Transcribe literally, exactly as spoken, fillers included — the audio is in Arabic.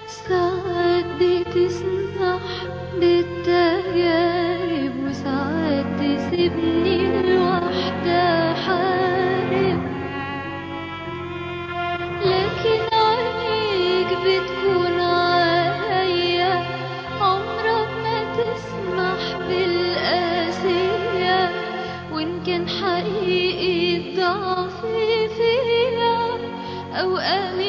ساعات بتسمح بالتجارب وساعات تسيبني لوحدي أحارب، لكن عينيك بتكون عليا، عمرك ما تسمح بالقاسية. وإن كان حقيقي الضعف فيا أو أمي